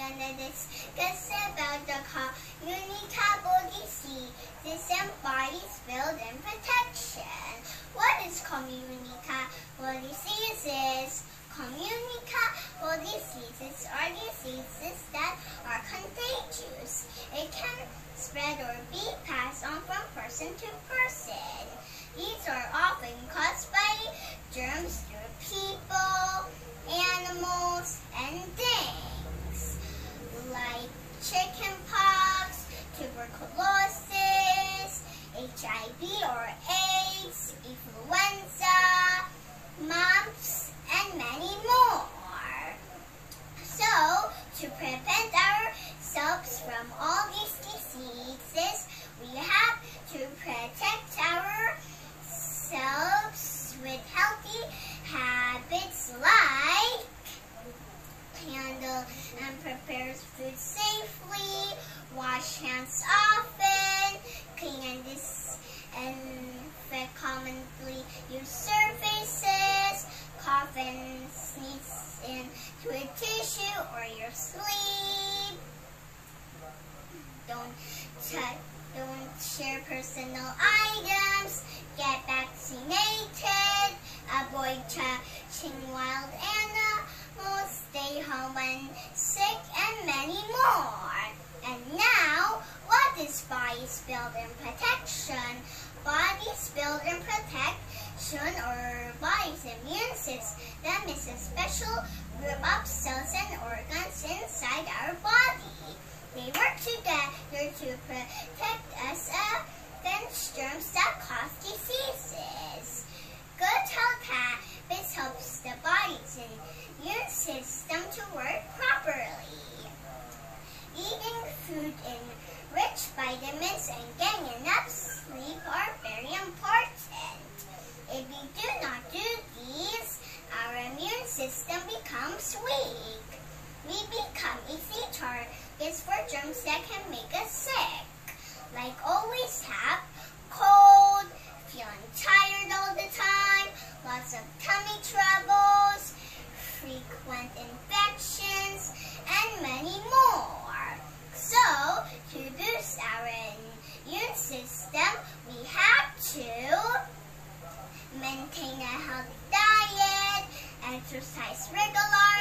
gonna discuss about the Communicable disease and bodies built-in protection. What is communicable diseases? Communicable diseases are diseases that are contagious. It can spread or be passed on from person to person. These are often caused by germs through people, animals, and things, like chickenpox, tuberculosis, HIV or AIDS, influenza, mumps, and many more. So, to prevent ourselves from all these diseases, we have to protect ourselves with healthy habits like handle and prepare food safely, wash hands often, clean and disinfect commonly used surfaces, cough and sneeze into a tissue or your sleep. Don't share personal items, get vaccinated, avoid touching wild animals, stay home when sick, and many more. And now, what is bodies built-in protection? Bodies built-in protection, or body's immune system, is a special group of cells and organs inside our body. They work together to protect us against germs that cause diseases. Good health habits helps the body's immune system to work properly. Eating food enriched vitamins and getting enough sleep are very important. If we do not do these, our immune system becomes weak. We become easy targets for germs that can make us sick, like always have cold, feeling tired all the time, lots of tummy troubles, frequent infections, and many more. So, to boost our immune system, we have to maintain a healthy diet, exercise regularly,